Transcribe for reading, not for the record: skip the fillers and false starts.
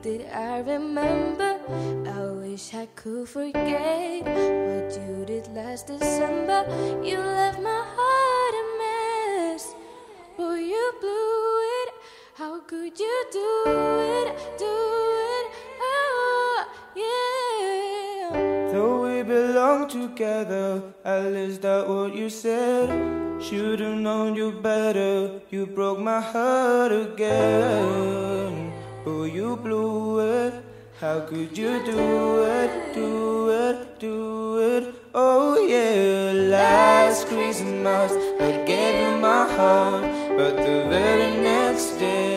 did I remember? I wish I could forget what you did last December. You left my heart a mess, but you blew it. How could you do it, oh, yeah. Though we belong together, at least that's what you said. Should've known you better, you broke my heart again. Oh, you blew it, how could you do it, oh yeah. Last Christmas I gave you my heart, but the very next day